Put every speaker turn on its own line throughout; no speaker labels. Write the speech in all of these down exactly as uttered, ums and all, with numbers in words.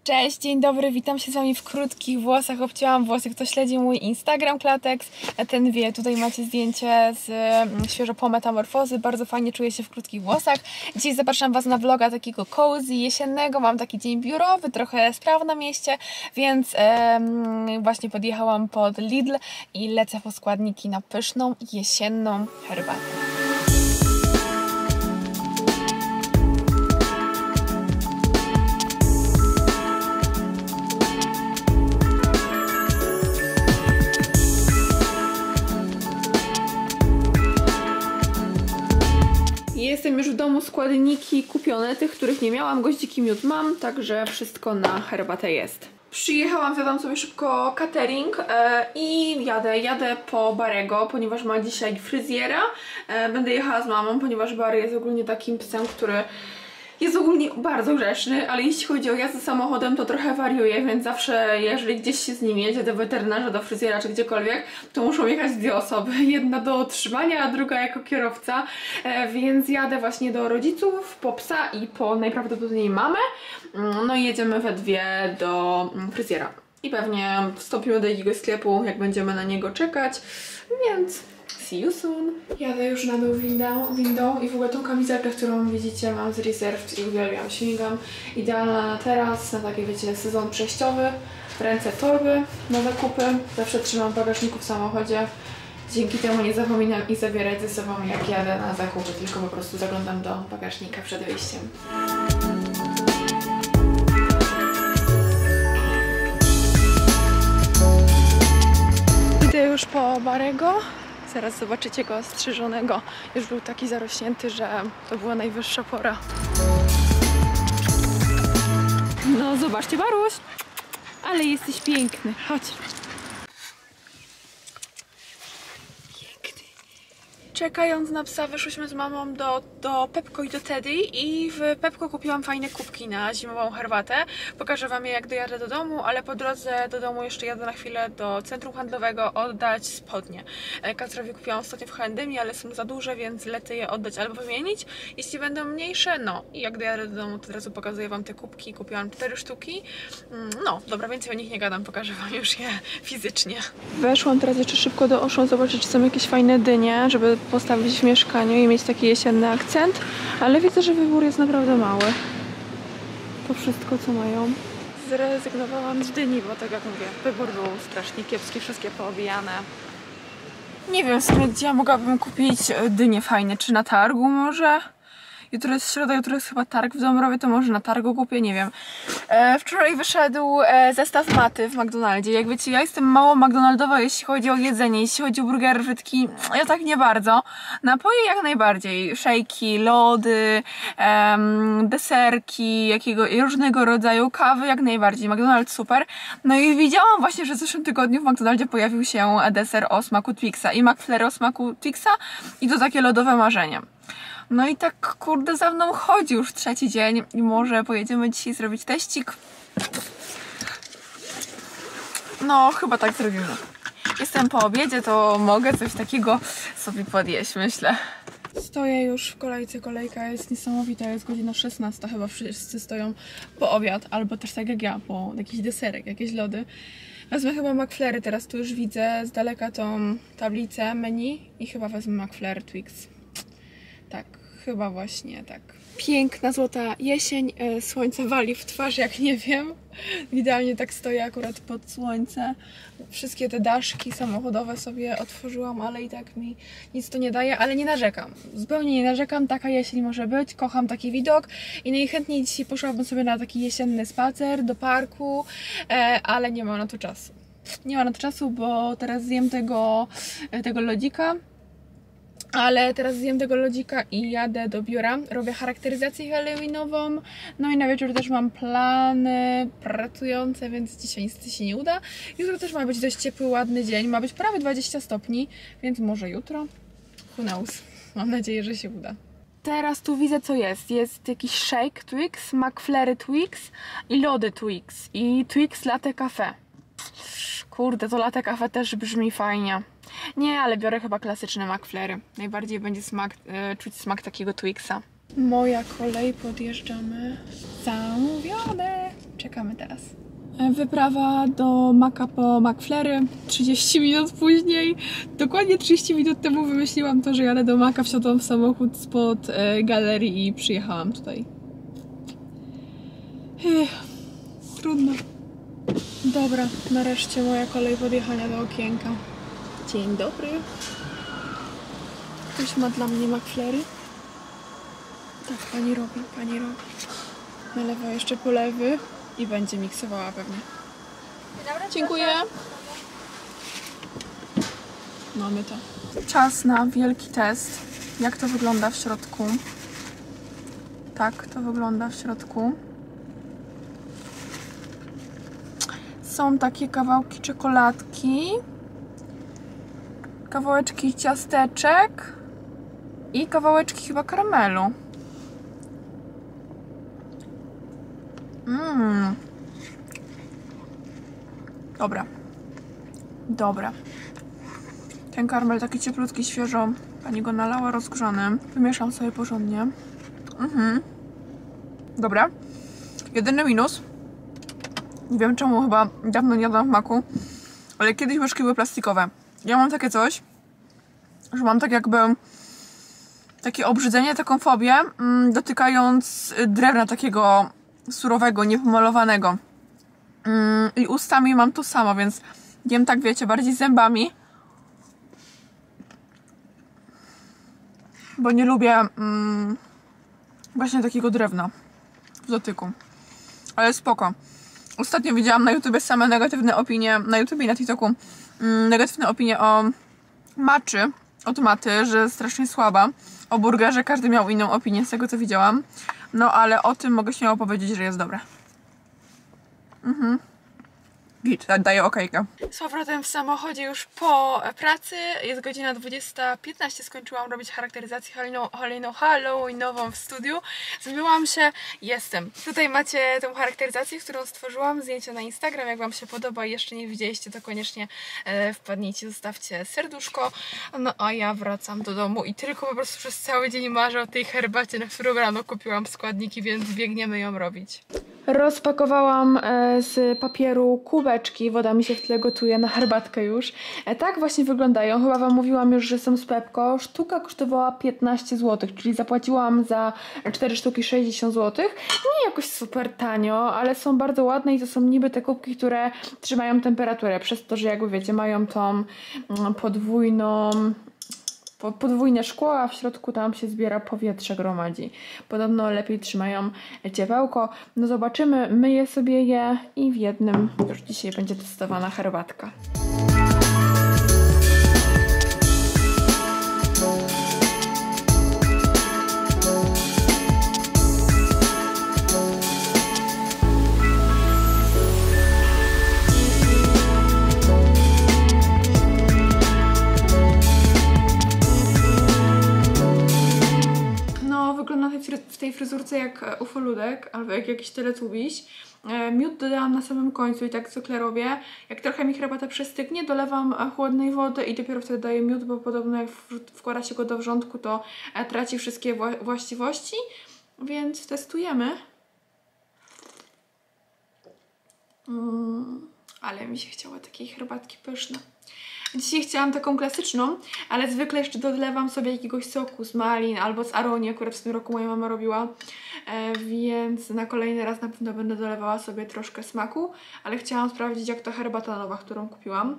Cześć, dzień dobry, witam się z Wami w krótkich włosach. Obcięłam włosy, kto śledzi mój Instagram Klatex, ten wie, tutaj macie zdjęcie z świeżo po metamorfozy. Bardzo fajnie czuję się w krótkich włosach. Dzisiaj zapraszam Was na vloga takiego cozy, jesiennego. Mam taki dzień biurowy, trochę spraw na mieście, więc em, właśnie podjechałam pod Lidl i lecę po składniki na pyszną, jesienną herbatę. Jestem już w domu, składniki kupione, tych, których nie miałam, goździki miód mam, także wszystko na herbatę jest. Przyjechałam, zjadłam sobie szybko catering e, i jadę, jadę po Barego, ponieważ ma dzisiaj fryzjera. E, będę jechała z mamą, ponieważ Bary jest ogólnie takim psem, który jest ogólnie bardzo grzeczny, ale jeśli chodzi o jazdę samochodem, to trochę wariuje, więc zawsze, jeżeli gdzieś się z nim jedzie, do weterynarza, do fryzjera czy gdziekolwiek, to muszą jechać dwie osoby. Jedna do otrzymania, a druga jako kierowca. E, więc jadę właśnie do rodziców, po psa i po najprawdopodobniej mamę. No i jedziemy we dwie do fryzjera. I pewnie wstąpimy do jakiegoś sklepu, jak będziemy na niego czekać, więc see you soon. Jadę już na dół windą, windą i w ogóle tą kamizelkę, którą widzicie, mam z Reserved i uwielbiam. Śmigam idealna na teraz, na taki, wiecie, sezon przejściowy. W ręce torby na zakupy. Zawsze trzymam w bagażniku w samochodzie. Dzięki temu nie zapominam i zabierać ze sobą, jak jadę na zakupy, tylko po prostu zaglądam do bagażnika przed wyjściem. Idę już po Barego. Zaraz zobaczycie go strzyżonego. Już był taki zarośnięty, że to była najwyższa pora. No zobaczcie, Baruś! Ale jesteś piękny. Chodź. Czekając na psa, wyszłyśmy z mamą do, do Pepco i do Teddy i w Pepco kupiłam fajne kubki na zimową herbatę. Pokażę Wam je, jak dojadę do domu, ale po drodze do domu jeszcze jadę na chwilę do centrum handlowego oddać spodnie. Kacprowi kupiłam ostatnio w H and M, ale są za duże, więc lecę je oddać albo wymienić. Jeśli będą mniejsze, no i jak dojadę do domu, to od razu pokazuję Wam te kubki. Kupiłam cztery sztuki. No, dobra, więcej o nich nie gadam, pokażę Wam już je fizycznie. Weszłam teraz jeszcze szybko do Auchan zobaczyć, czy są jakieś fajne dynie, żeby postawić w mieszkaniu i mieć taki jesienny akcent, ale widzę, że wybór jest naprawdę mały. To wszystko, co mają. Zrezygnowałam z dyni, bo tak jak mówię, wybór był strasznie kiepski, wszystkie poobijane. Nie wiem w sumie, gdzie ja mogłabym kupić dynie fajne, czy na targu może? Jutro jest środa, jutro jest chyba targ w Dąbrowie, to może na targu kupię, nie wiem. E, wczoraj wyszedł e, zestaw maty w McDonaldzie. Jak wiecie, ja jestem mało McDonaldowa, jeśli chodzi o jedzenie, jeśli chodzi o burgery, frytki, ja tak nie bardzo. Napoje jak najbardziej, szejki, lody, em, deserki, jakiego, różnego rodzaju, kawy jak najbardziej, McDonald's super. No i widziałam właśnie, że w zeszłym tygodniu w McDonaldzie pojawił się deser o smaku Twixa i McFlurry o smaku Twixa i to takie lodowe marzenie. No i tak, kurde, za mną chodzi już trzeci dzień i może pojedziemy dzisiaj zrobić teścik. No, chyba tak zrobimy. Jestem po obiedzie, to mogę coś takiego sobie podjeść, myślę. Stoję już w kolejce, kolejka jest niesamowita, jest godzina szesnasta, chyba wszyscy stoją po obiad, albo też tak jak ja, po jakiś deserek, jakieś lody. Wezmę chyba McFlurry, teraz tu już widzę z daleka tą tablicę menu i chyba wezmę McFlurry Twix. Tak, chyba właśnie tak. Piękna, złota jesień, e, słońce wali w twarz, jak nie wiem. Idealnie tak stoję akurat pod słońce. Wszystkie te daszki samochodowe sobie otworzyłam, ale i tak mi nic to nie daje, ale nie narzekam. Zupełnie nie narzekam, taka jesień może być, kocham taki widok i najchętniej dzisiaj poszłabym sobie na taki jesienny spacer do parku, e, ale nie mam na to czasu. Nie mam na to czasu, bo teraz zjem tego, tego lodzika. Ale teraz zjem tego lodzika i jadę do biura. Robię charakteryzację halloweenową. No i na wieczór też mam plany pracujące, więc dzisiaj niestety się nie uda. Jutro też ma być dość ciepły, ładny dzień. Ma być prawie dwadzieścia stopni, więc może jutro. Who knows? Mam nadzieję, że się uda. Teraz tu widzę, co jest. Jest jakiś shake Twix, McFlurry Twix i lody Twix. I Twix Latte Cafe. Kurde, to latte cafe też brzmi fajnie. Nie, ale biorę chyba klasyczne McFlurry. Najbardziej będzie smak, e, czuć smak takiego Twixa. Moja kolej, podjeżdżamy. Zamówione. Czekaj. czekamy teraz. Wyprawa do Maka po McFlurry, trzydzieści minut później. Dokładnie trzydzieści minut temu wymyśliłam to, że jadę do Maka, wsiadłam w samochód spod e, galerii i przyjechałam tutaj. Ech, trudno. Dobra, nareszcie moja kolej podjechania do okienka. Dzień dobry. Ktoś ma dla mnie McFlurry? Tak, pani robi, pani robi. Nalewa jeszcze polewy i będzie miksowała pewnie. Dziękuję. Mamy to. Czas na wielki test. Jak to wygląda w środku? Tak, to wygląda w środku. Są takie kawałki czekoladki, kawałeczki ciasteczek i kawałeczki chyba karamelu. Mmm. Dobra. Dobra. Ten karmel taki cieplutki, świeżo. Pani go nalała rozgrzanym. Wymieszam sobie porządnie. Mhm. Dobra. Jedyny minus. Nie wiem czemu, chyba dawno nie jadłam w Maku, ale kiedyś łyżki były plastikowe. Ja mam takie coś, że mam tak jakby takie obrzydzenie, taką fobię, mm, dotykając drewna takiego surowego, niepomalowanego. Mm, I ustami mam to samo, więc jem tak, wiecie, bardziej zębami. Bo nie lubię mm, właśnie takiego drewna w dotyku. Ale spoko. Ostatnio widziałam na YouTubie same negatywne opinie, na YouTubie i na TikToku mm, negatywne opinie o matczy od Maty, że strasznie słaba. O burgerze każdy miał inną opinię z tego, co widziałam. No ale o tym mogę śmiało powiedzieć, że jest dobre. Mhm. Git, daję okejkę. Z powrotem w samochodzie już po pracy. Jest godzina dwudziesta piętnaście. Skończyłam robić charakteryzację kolejną halloweenową w studiu. Zmyłam się. Jestem. Tutaj macie tą charakteryzację, którą stworzyłam. Zdjęcie na Instagram. Jak wam się podoba i jeszcze nie widzieliście, to koniecznie e, wpadnijcie, zostawcie serduszko. No a ja wracam do domu i tylko po prostu przez cały dzień marzę o tej herbacie, na którą rano kupiłam składniki, więc biegniemy ją robić. Rozpakowałam e, z papieru kubeczki, woda mi się w tle gotuje na herbatkę już. E, tak właśnie wyglądają, chyba wam mówiłam już, że są z Pepko. Sztuka kosztowała piętnaście złotych, czyli zapłaciłam za cztery sztuki sześćdziesiąt złotych. Nie jakoś super tanio, ale są bardzo ładne i to są niby te kubki, które trzymają temperaturę, przez to, że jakby wiecie, mają tą mm, podwójną... podwójne szkło, a w środku tam się zbiera powietrze, gromadzi. Podobno lepiej trzymają ciepełko. No zobaczymy, myję sobie je i w jednym już dzisiaj będzie testowana herbatka. W tej fryzurce jak ufoludek albo jak jakiś teletubiś. Miód dodałam na samym końcu i tak zwykle robię. Jak trochę mi herbata przestygnie, dolewam chłodnej wody i dopiero wtedy daję miód, bo podobno jak wkłada się go do wrzątku, to traci wszystkie właściwości. Więc testujemy. Mm, ale mi się chciało takiej herbatki pyszne. Dzisiaj chciałam taką klasyczną, ale zwykle jeszcze dolewam sobie jakiegoś soku z malin albo z aronii, akurat w tym roku moja mama robiła, e, więc na kolejny raz na pewno będę dolewała sobie troszkę smaku, ale chciałam sprawdzić, jak to herbata nowa, którą kupiłam.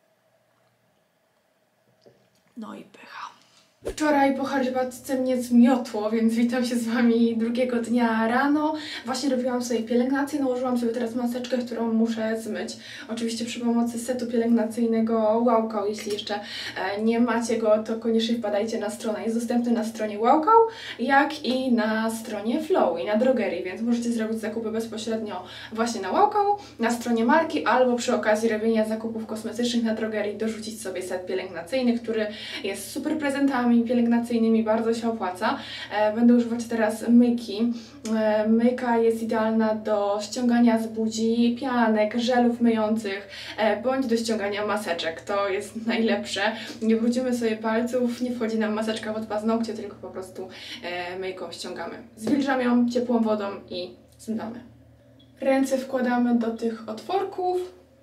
No i pycha. Wczoraj po herbatce mnie zmiotło, więc witam się z wami drugiego dnia rano. Właśnie robiłam sobie pielęgnację, nałożyłam sobie teraz maseczkę, którą muszę zmyć. Oczywiście przy pomocy setu pielęgnacyjnego Wow Cow. Jeśli jeszcze nie macie go, to koniecznie wpadajcie na stronę. Jest dostępny na stronie Wow Cow, jak i na stronie Flow i na drogerii, więc możecie zrobić zakupy bezpośrednio właśnie na Wow Cow, na stronie marki, albo przy okazji robienia zakupów kosmetycznych na drogerii dorzucić sobie set pielęgnacyjny, który jest super prezentami pielęgnacyjnymi, bardzo się opłaca. Będę używać teraz myjki. Myjka jest idealna do ściągania z buzi pianek, żelów myjących, bądź do ściągania maseczek. To jest najlepsze. Nie brudzimy sobie palców, nie wchodzi nam maseczka pod paznokcie, tylko po prostu myjką ściągamy. Zwilżam ją ciepłą wodą i zmywamy. Ręce wkładamy do tych otworków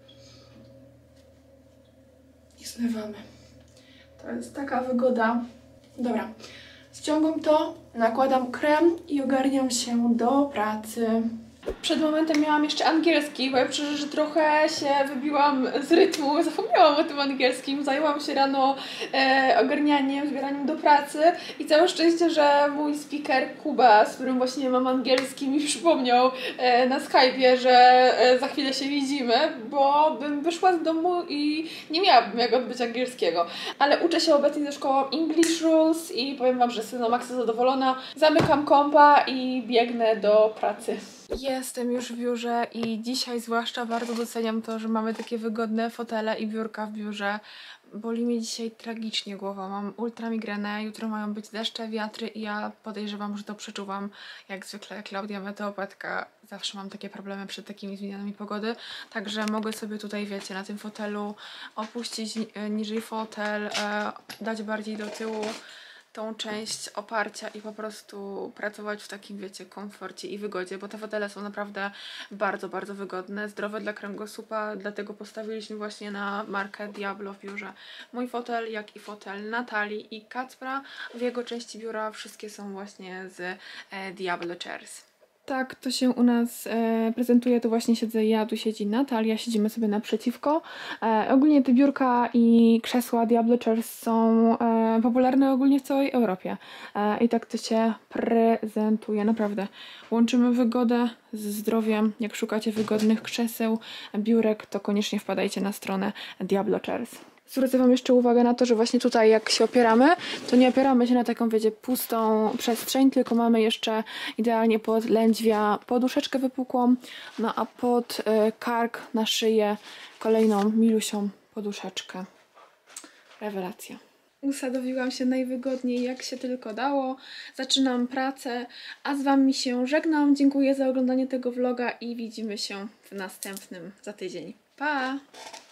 i zmywamy. To jest taka wygoda. Dobra, ściągam to, nakładam krem i ogarniam się do pracy. Przed momentem miałam jeszcze angielski, bo ja przecież że trochę się wybiłam z rytmu, zapomniałam o tym angielskim, zajęłam się rano e, ogarnianiem, zbieraniem do pracy i całe szczęście, że mój speaker Kuba, z którym właśnie mam angielski, mi przypomniał e, na Skype'ie, że e, za chwilę się widzimy, bo bym wyszła z domu i nie miałabym jak odbyć angielskiego. Ale uczę się obecnie ze szkołą English Rules i powiem wam, że jestem na maksa zadowolona. Zamykam kompa i biegnę do pracy. Jestem już w biurze i dzisiaj zwłaszcza bardzo doceniam to, że mamy takie wygodne fotele i biurka w biurze. Boli mnie dzisiaj tragicznie głowa, mam ultramigrenę, jutro mają być deszcze, wiatry i ja podejrzewam, że to przeczuwam jak zwykle Klaudia Meteopatka. Zawsze mam takie problemy przed takimi zmianami pogody, także mogę sobie tutaj, wiecie, na tym fotelu opuścić niżej fotel, dać bardziej do tyłu tą część oparcia i po prostu pracować w takim, wiecie, komforcie i wygodzie, bo te fotele są naprawdę bardzo, bardzo wygodne, zdrowe dla kręgosłupa, dlatego postawiliśmy właśnie na markę Diablo w biurze. Mój fotel, jak i fotel Natalii i Kacpra, w jego części biura wszystkie są właśnie z e, Diablo Chairs. Tak to się u nas e, prezentuje, to właśnie siedzę ja, tu siedzi Natalia, siedzimy sobie naprzeciwko. E, ogólnie te biurka i krzesła Diablo Chairs są e, popularne ogólnie w całej Europie. E, I tak to się prezentuje, naprawdę. Łączymy wygodę z zdrowiem. Jak szukacie wygodnych krzeseł, biurek, to koniecznie wpadajcie na stronę Diablo Chairs. Zwrócę wam jeszcze uwagę na to, że właśnie tutaj jak się opieramy, to nie opieramy się na taką, wiecie, pustą przestrzeń, tylko mamy jeszcze idealnie pod lędźwia poduszeczkę wypukłą, no a pod y, kark na szyję kolejną milusią poduszeczkę. Rewelacja. Usadowiłam się najwygodniej jak się tylko dało. Zaczynam pracę, a z wami się żegnam. Dziękuję za oglądanie tego vloga i widzimy się w następnym za tydzień. Pa!